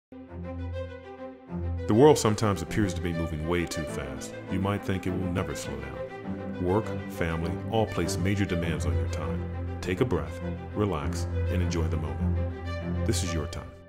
The world sometimes appears to be moving way too fast. You might think it will never slow down. Work, family, all place major demands on your time. Take a breath, relax, and enjoy the moment. This is your time.